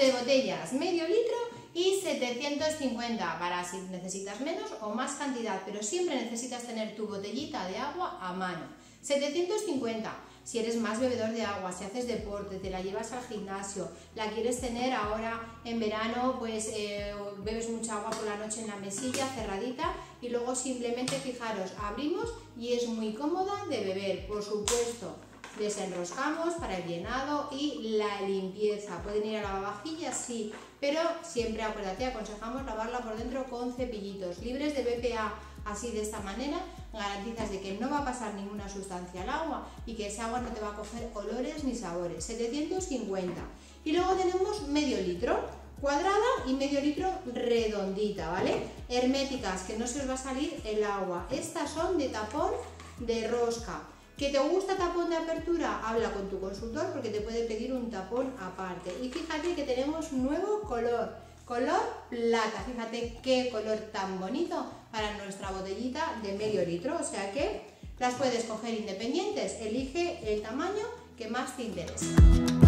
de botellas, medio litro y 750 para si necesitas menos o más cantidad, pero siempre necesitas tener tu botellita de agua a mano. 750. Si eres más bebedor de agua, si haces deporte, te la llevas al gimnasio, la quieres tener ahora en verano, pues bebes mucha agua por la noche en la mesilla cerradita y luego simplemente, fijaros, abrimos y es muy cómoda de beber. Por supuesto, desenroscamos para el llenado y la limpieza. Pueden ir a lavavajillas, sí, pero siempre acuérdate, aconsejamos lavarla por dentro con cepillitos libres de BPA. Así, de esta manera, garantizas de que no va a pasar ninguna sustancia al agua y que ese agua no te va a coger olores ni sabores. 750. Y luego tenemos medio litro cuadrada y medio litro redondita, ¿vale? Herméticas, que no se os va a salir el agua. Estas son de tapón de rosca. ¿Que te gusta tapón de apertura? Habla con tu consultor porque te puede pedir un tapón aparte. Y fíjate que tenemos nuevo color. Color plata, fíjate qué color tan bonito para nuestra botellita de medio litro, o sea que las puedes coger independientes, elige el tamaño que más te interese.